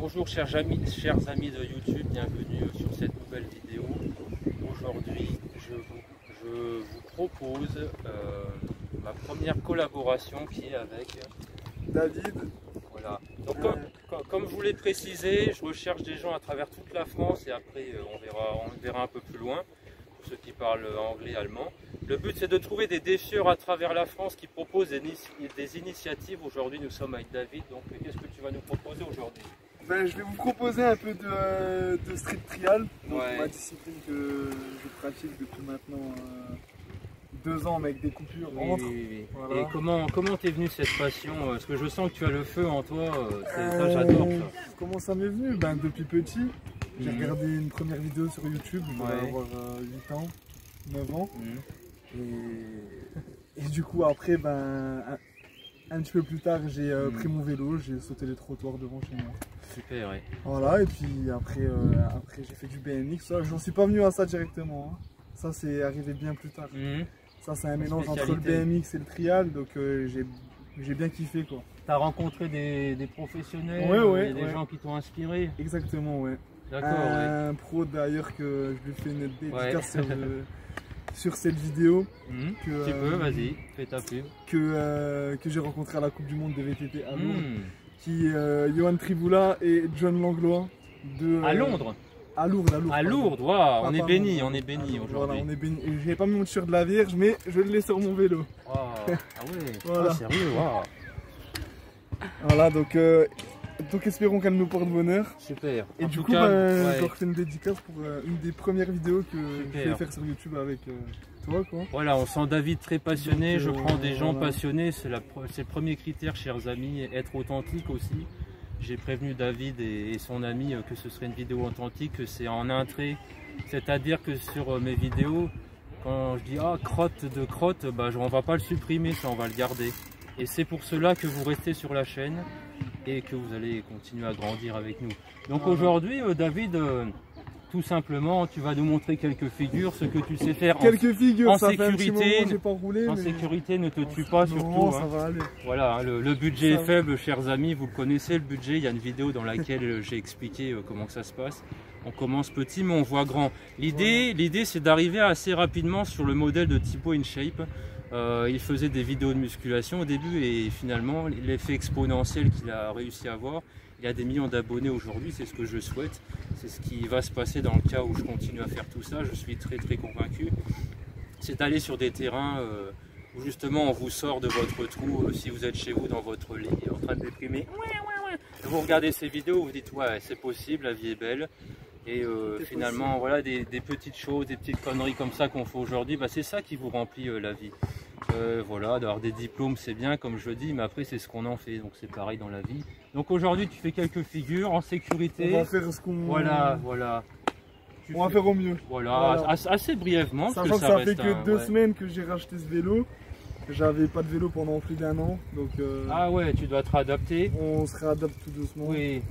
Bonjour chers amis de YouTube, bienvenue sur cette nouvelle vidéo. Aujourd'hui je vous propose ma première collaboration qui est avec David. Voilà. Donc comme je vous l'ai précisé, je recherche des gens à travers toute la France et après on verra un peu plus loin pour ceux qui parlent anglais, allemand. Le but c'est de trouver des défieurs à travers la France qui proposent des initiatives. Aujourd'hui nous sommes avec David, donc qu'est-ce que tu vas nous proposer aujourd'hui? Ben, je vais vous proposer un peu de street trial, donc Ouais. ma discipline que je pratique depuis maintenant 2 ans, mais avec des coupures entre. Oui. Voilà. Et comment t'es venu cette passion? Parce que je sens que tu as le feu en toi, ça j'adore ça. Comment ça m'est venu? Ben, depuis petit, j'ai regardé une première vidéo sur YouTube, je devais avoir 8 ans, 9 ans. Et du coup après, ben, un petit peu plus tard, j'ai pris mon vélo, j'ai sauté les trottoirs devant chez moi. Super, ouais. Voilà, et puis après j'ai fait du BMX. J'en suis pas venu à ça directement, hein. Ça c'est arrivé bien plus tard. Ça c'est un mélange entre le BMX et le trial, donc j'ai bien kiffé quoi. T'as rencontré des professionnels, des gens qui t'ont inspiré? Exactement, ouais. D'accord, un pro d'ailleurs que je lui fais une dédicace sur cette vidéo. Tu peux, vas-y, fais ta pub. Que j'ai rencontré à la Coupe du Monde des VTT à Londres. Qui est Johan Tribula et John Langlois. À Londres? À Lourdes. À Lourdes, waouh, on est béni aujourd'hui. Voilà, on est béni. J'ai pas mis mon t-shirt de la Vierge, mais je l'ai sur mon vélo. Wow. Ah ouais, voilà. Sérieux, waouh. Voilà, donc espérons qu'elle nous porte bonheur. Super. Et du coup, je leur fais une dédicace pour une des premières vidéos que je vais faire sur YouTube avec toi, quoi. Voilà, on sent David très passionné, donc, je prends des gens passionnés, c'est le premier critère, chers amis, être authentique aussi. J'ai prévenu David et son ami que ce serait une vidéo authentique, que c'est en un trait, c'est-à-dire que sur mes vidéos, quand je dis crotte de crotte, on va pas le supprimer, ça on va le garder. Et c'est pour cela que vous restez sur la chaîne et que vous allez continuer à grandir avec nous. Donc aujourd'hui, David, tout simplement, tu vas nous montrer quelques figures, ce que tu sais faire en sécurité. Sécurité, ne te tue pas surtout. Ça va aller. Voilà, le budget est faible, chers amis, vous le connaissez le budget. Il y a une vidéo dans laquelle j'ai expliqué comment ça se passe. On commence petit mais on voit grand. L'idée c'est d'arriver assez rapidement sur le modèle de Thibaut InShape. Il faisait des vidéos de musculation au début et finalement l'effet exponentiel qu'il a réussi à avoir, il a des millions d'abonnés aujourd'hui, c'est ce que je souhaite, c'est ce qui va se passer dans le cas où je continue à faire tout ça, je suis très convaincu. C'est d'aller sur des terrains où justement on vous sort de votre trou, si vous êtes chez vous dans votre lit en train de déprimer, vous regardez ces vidéos, vous dites ouais c'est possible, la vie est belle. Et finalement, voilà, des petites choses, des petites conneries comme ça qu'on fait aujourd'hui, c'est ça qui vous remplit la vie. Voilà, d'avoir des diplômes c'est bien comme je le dis, mais après c'est ce qu'on en fait, donc c'est pareil dans la vie. Donc aujourd'hui tu fais quelques figures en sécurité. On va faire ce qu'on... Voilà. On va faire au mieux. Voilà. Assez brièvement. Sachant que ça fait que 2 semaines que j'ai racheté ce vélo. J'avais pas de vélo pendant plus d'1 an, donc ah ouais, tu dois te réadapter. On se réadapte tout doucement. Oui.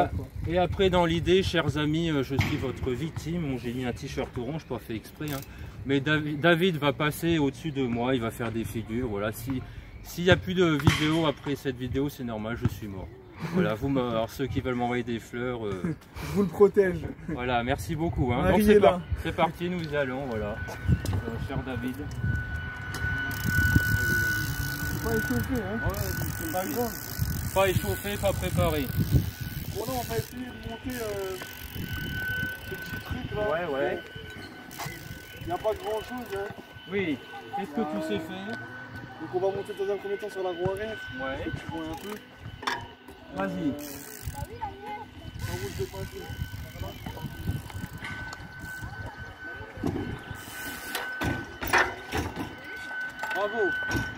Et après dans l'idée, chers amis, je suis votre victime. Bon, j'ai mis un t-shirt orange, pas fait exprès, hein. Mais David va passer au-dessus de moi, il va faire des figures. Voilà. S'il n'y a plus de vidéo après cette vidéo, c'est normal, je suis mort. Voilà, alors ceux qui veulent m'envoyer des fleurs, je vous le protège. Voilà, merci beaucoup. Hein. Donc c'est parti, nous y allons, voilà. Cher David. Pas échauffé, hein. Ouais, c'est pas grave. Pas échauffé, pas préparé. Bon là on va essayer de monter ce petit truc là. Ouais. Il n'y a pas grand chose, hein. Oui, qu'est-ce que tu sais faire? Donc on va monter dans un premier temps sur la roue arrière. Ouais. Tu vois un peu. Vas-y. On roule de pointure. Bravo.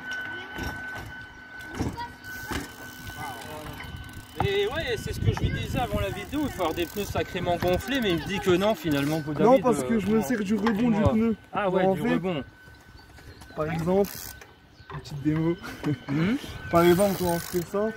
Et ouais, c'est ce que je lui disais avant la vidéo, il faut avoir des pneus sacrément gonflés, mais il me dit que non finalement pour David. Non, parce que je me sers du rebond du pneu. Ah ouais, du rebond. Par exemple, une petite démo. Par exemple, quand on fait ça.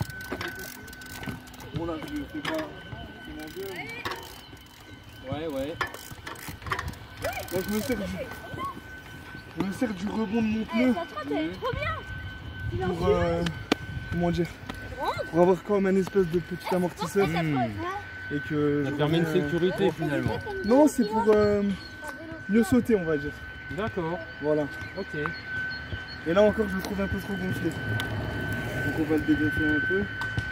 Bon là, je fais pas vraiment bien. Ouais. Là, je me sers du rebond de mon pneu. Trop bien. Pour, comment dire, pour avoir comme un espèce de petit amortisseur. Et que ça permet une sécurité finalement. Non, c'est pour mieux sauter, on va dire. D'accord. Voilà. Ok. Et là encore, je le trouve un peu trop gonflé. Donc on va le dégonfler un peu.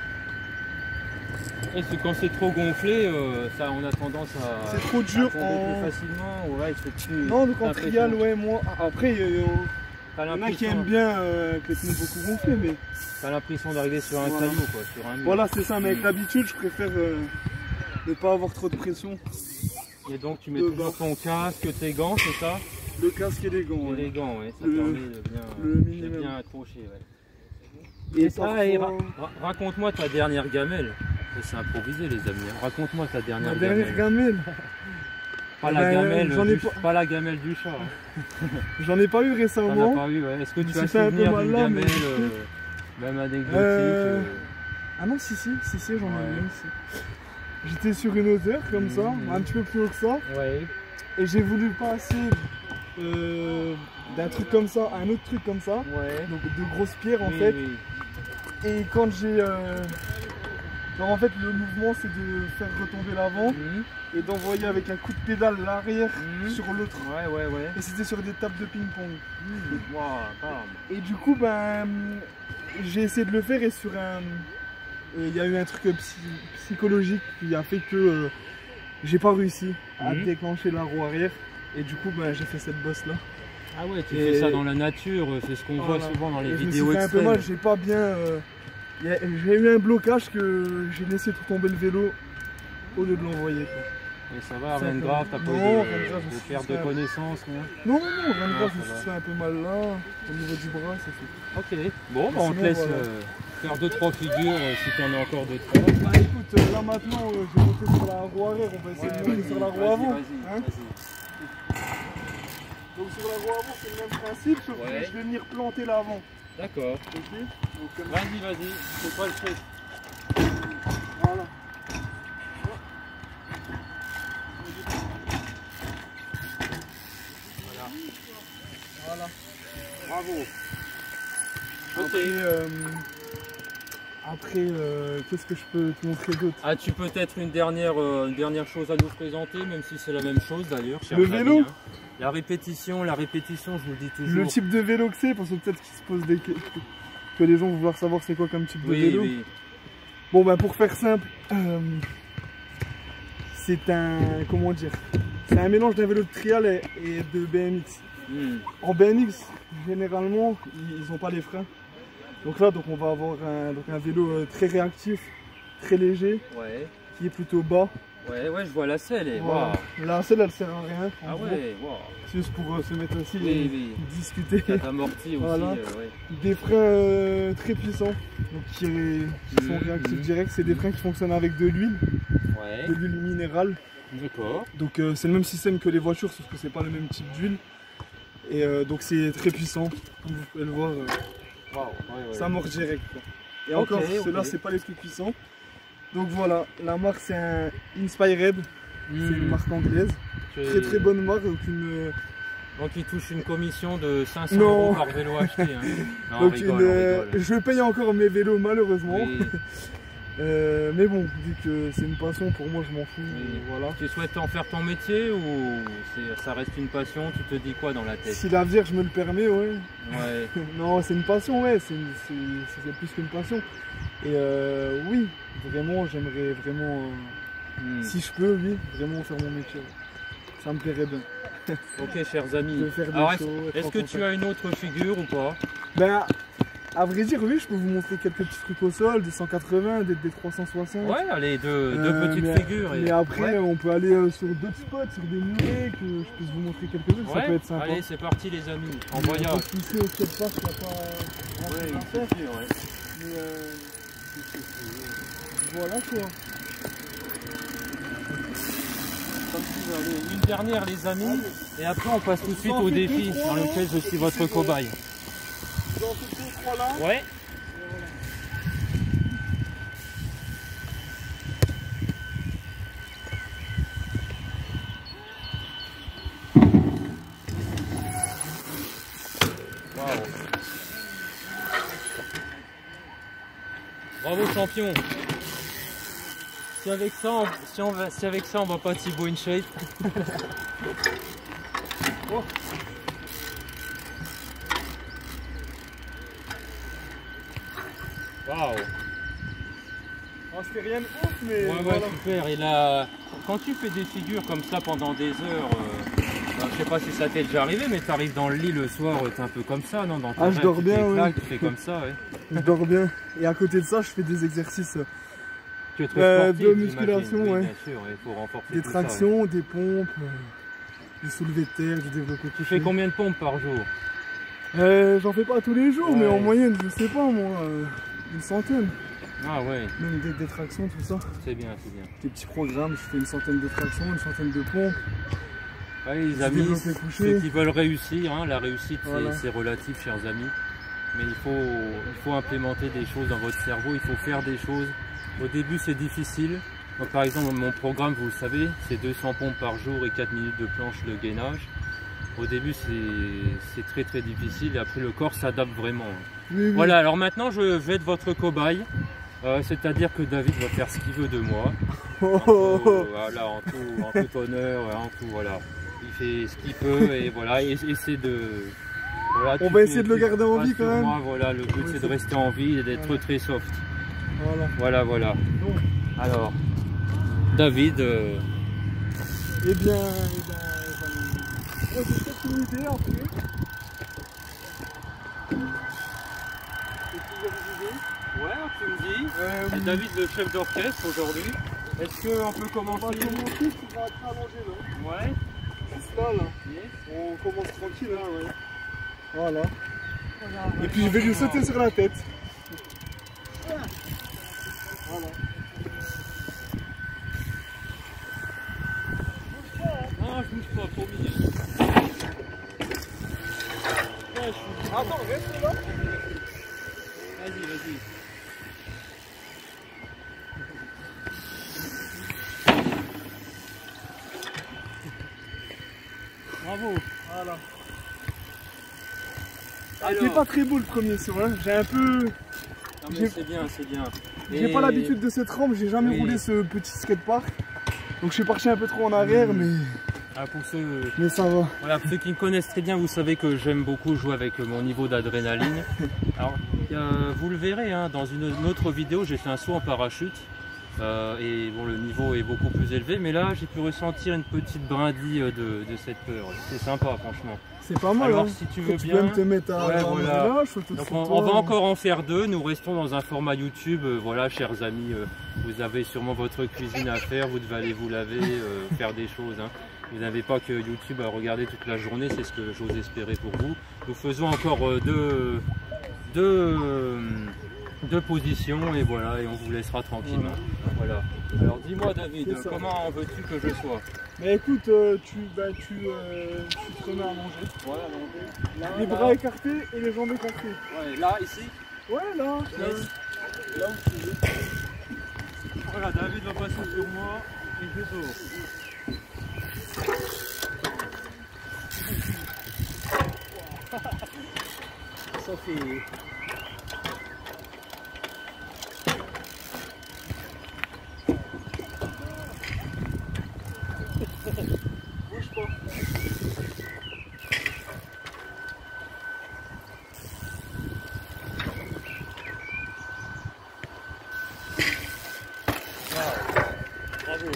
Et quand c'est trop gonflé, ça, on a tendance à. C'est trop dur plus facilement. Ouais, il fait plus. Non, donc en trial, ouais, moi. Après, il y en a qui aiment bien avec les pneus beaucoup gonflés, mais. T'as l'impression d'arriver sur un caillou, quoi. Sur un mur. Voilà, c'est ça, mais avec l'habitude, je préfère ne pas avoir trop de pression. Et donc, tu mets toujours ton casque, tes gants, c'est ça? Le casque et les gants. Et les gants, ouais. Ça permet de bien accrocher, ouais. Et ça, raconte-moi ta dernière gamelle. C'est improvisé, les amis. Raconte-moi ta dernière gamelle. Ma dernière gamelle. Pas la gamelle du chat. Hein. J'en ai pas eu récemment. T'en as pas eu, ouais. Est-ce que tu as souvenir d'une gamelle, même anecdotique Ah non, si, j'en ai eu une. J'étais sur une hauteur comme ça, un petit peu plus haut que ça. Ouais. Et j'ai voulu passer d'un truc comme ça à un autre truc comme ça. Ouais. Donc de grosses pierres en fait. Oui. Et quand j'ai... Alors en fait le mouvement c'est de faire retomber l'avant et d'envoyer avec un coup de pédale l'arrière sur l'autre. Ouais. Et c'était sur des tables de ping-pong. Wow, et du coup j'ai essayé de le faire et sur un... Il y a eu un truc psychologique qui a fait que j'ai pas réussi à déclencher la roue arrière. Et du coup j'ai fait cette bosse là. Ah ouais, tu fais ça dans la nature, c'est ce qu'on voit souvent dans les vidéos extrêmes. Un peu mal, j'ai pas bien... j'ai eu un blocage que j'ai laissé tout tomber le vélo au lieu de l'envoyer. Et ça va, rien de grave, t'as pas eu de perte de connaissance? Non, rien de grave, je me suis fait un peu mal là, au niveau du bras, ça fait. Ok, bon, on te laisse faire 2-3 figures si t'en as encore 2-3. Bah écoute, là maintenant, je vais monter sur la roue arrière, on va essayer de monter sur la roue avant. Donc sur la roue avant, c'est le même principe, sauf que je vais venir planter l'avant. D'accord. Ok. Vas-y, c'est pas le truc. Voilà. Voilà. Bravo. Après, qu'est-ce que je peux te montrer d'autre? As-tu peut-être une dernière chose à nous présenter, même si c'est la même chose d'ailleurs? Le vélo, La répétition, je vous le dis toujours. Le type de vélo que c'est, parce que peut-être qu'ils se posent des questions, que les gens vont vouloir savoir c'est quoi comme type de vélo. Oui. Bon pour faire simple, c'est un, comment dire, c'est un mélange d'un vélo de trial et de BMX. En BMX, généralement, ils n'ont pas les freins. Donc là, on va avoir un vélo très réactif, très léger, qui est plutôt bas. Ouais, je vois la selle. Voilà. La selle, elle sert à rien. C'est juste pour se mettre aussi et discuter. Ça amortit aussi. Des freins très puissants, donc qui sont réactifs direct. C'est des freins qui fonctionnent avec de l'huile, de l'huile minérale. D'accord. Donc c'est le même système que les voitures, sauf que c'est pas le même type d'huile. Et donc c'est très puissant, comme vous pouvez le voir. Ça amorce direct. Et encore, ceux-là, c'est pas les plus puissants. Donc voilà, la marque c'est un Inspired, c'est une marque anglaise, très bonne marque. Donc il touche une commission de 500 € par vélo acheté. Non, donc je paye encore mes vélos malheureusement. Mais bon, vu que c'est une passion, pour moi je m'en fous. Voilà. Tu souhaites en faire ton métier ou ça reste une passion? Tu te dis quoi dans la tête? Si la Vierge me le permet, non, c'est une passion, c'est plus qu'une passion. Et oui, vraiment, j'aimerais vraiment, si je peux, vraiment faire mon métier. Ça me plairait bien. Ok, chers amis. Alors, est-ce que tu as une autre figure ou pas? À vrai dire, oui, je peux vous montrer quelques petits trucs au sol, des 180, des 360. Ouais, allez, deux petites figures. Mais après, on peut aller sur d'autres spots, sur des murets, que je puisse vous montrer quelques-uns, ça peut être sympa. Allez, c'est parti les amis, en voyage. Ici au skatepark, il n'y a pas grand-chose à faire. Mais voilà quoi. Allez, une dernière les amis, et après on passe tout de suite au défi dans lequel je suis votre cobaye. Dans ces deux, trois là. Ouais. Bravo champion. Si avec ça, on va pas Thibaut in shape. Oh. Waouh. Oh, c'était rien de ouf, mais ouais, voilà. Super. Et là, quand tu fais des figures comme ça pendant des heures, je sais pas si ça t'est déjà arrivé, mais tu arrives dans le lit le soir, t'es un peu comme ça, non? Dans je dors bien, oui. Tu fais comme ça, ouais. Je dors bien. Et à côté de ça, je fais des exercices de musculation, oui, ouais. Bien sûr, il faut renforcer des tractions, des pompes, du soulevé de terre, du développé. Tu fais combien de pompes par jour? J'en fais pas tous les jours, mais en moyenne, je sais pas moi, une centaine. Ah ouais. Même des tractions, tout ça. C'est bien, c'est bien. Des petits programmes, je fais une centaine de tractions, une centaine de pompes. Ouais, les amis, ceux qui veulent réussir, hein, la réussite c'est relatif, chers amis. Mais il faut implémenter des choses dans votre cerveau, il faut faire des choses. Au début c'est difficile. Moi, par exemple, mon programme, vous le savez, c'est 200 pompes par jour et 4 minutes de planche de gainage. Au début c'est très très difficile et après le corps s'adapte vraiment. Oui. Voilà, alors maintenant je vais être votre cobaye. C'est-à-dire que David va faire ce qu'il veut de moi. Voilà, en tout honneur, en tout, voilà. Il fait ce qu'il peut et voilà, et c'est de... Voilà, on va essayer de le garder en vie quand même. Moi, voilà, le but c'est de rester en vie et d'être très soft. Voilà. Donc. Alors, David... Eh bien, j'ai peut-être une idée après. Ouais, tu me dis. David, le chef d'orchestre aujourd'hui. Est-ce qu'on peut commencer? On va commencer, tu vas être allongé là. Ouais. Juste là. Yes. On commence tranquille là, ouais. Voilà. Et puis je vais lui sauter sur la tête. Voilà. Non, je bouge pas, promis. Attends, reste là. Vas-y. Bravo. Voilà. C'est pas très beau le premier saut, hein. J'ai un peu... Non mais c'est bien. J'ai pas l'habitude de cette rampe, j'ai jamais roulé ce petit skatepark. Donc je suis parti un peu trop en arrière, mais... Mais ça va. Voilà, pour ceux qui me connaissent très bien, vous savez que j'aime beaucoup jouer avec mon niveau d'adrénaline. Alors, vous le verrez, hein, dans une autre vidéo, j'ai fait un saut en parachute. Et bon, le niveau est beaucoup plus élevé, mais là, j'ai pu ressentir une petite brindille de cette peur. C'est sympa, franchement. C'est pas mal. Alors, hein. si tu veux tu bien, peux même te mettre à voilà. Donc, on va encore en faire 2. Nous restons dans un format YouTube. Voilà, chers amis, vous avez sûrement votre cuisine à faire. Vous devez aller vous laver, faire des choses. Hein. Vous n'avez pas que YouTube à regarder toute la journée. C'est ce que j'ose espérer pour vous. Nous faisons encore deux positions et voilà, et on vous laissera tranquillement. Voilà. Alors dis-moi David, comment veux-tu que je sois? Mais écoute, tu te remets à manger. Voilà, là, les bras écartés et les jambes écartées. Ouais, là, ici? Ouais, là. Yes. Là où tu veux. Voilà, David va passer sur moi et je sors. Ça fait... Bouge pas. Bravo.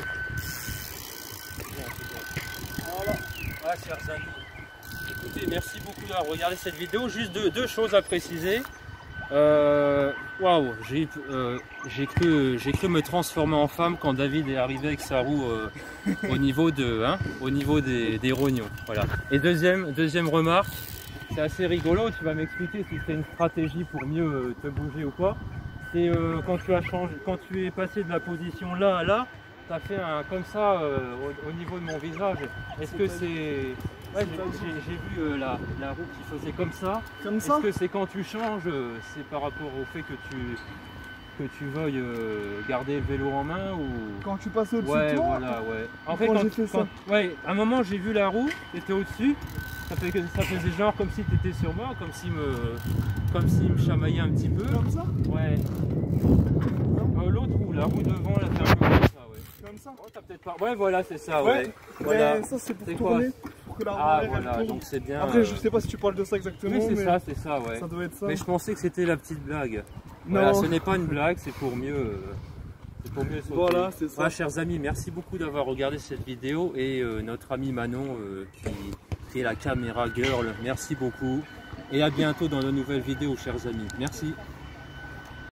Voilà. Ouais, chers amis. Écoutez, merci beaucoup d'avoir regardé cette vidéo. Juste deux choses à préciser. Waouh, j'ai cru me transformer en femme quand David est arrivé avec sa roue au niveau des rognons. Voilà. Et deuxième remarque, c'est assez rigolo. Tu vas m'expliquer si c'est une stratégie pour mieux te bouger ou pas. C'est quand tu es passé de la position là à là, tu as fait un comme ça au niveau de mon visage. Est-ce que c'est... Ouais, j'ai vu la roue qui faisait comme ça. Est-ce que c'est quand tu changes, c'est par rapport au fait que tu veuilles garder le vélo en main ou... Quand tu passes au-dessus de toi? Voilà, ouais. En fait, ouais, à un moment j'ai vu la roue, tu étais au-dessus, ça faisait genre comme si tu étais sur moi, comme s'il me chamaillait un petit peu. Comme ça? Ouais. la roue devant, la faire comme ça, ouais. Comme ça. Oh, t'as peut-être pas... Ouais, voilà, c'est ça, ouais. Voilà. Ça, c'est pour tourner, pour que la roue arrière, voilà, elle tourne. donc c'est bien. Après, je sais pas si tu parles de ça exactement. Oui, c'est ça, ouais. Ça doit être ça. Mais je pensais que c'était la petite blague. Non. Voilà, ce n'est pas une blague, c'est pour mieux... sauter. Voilà, c'est ça. Voilà, chers amis, merci beaucoup d'avoir regardé cette vidéo et notre ami Manon qui est la caméra girl, merci beaucoup et à bientôt dans de nouvelles vidéos, chers amis. Merci.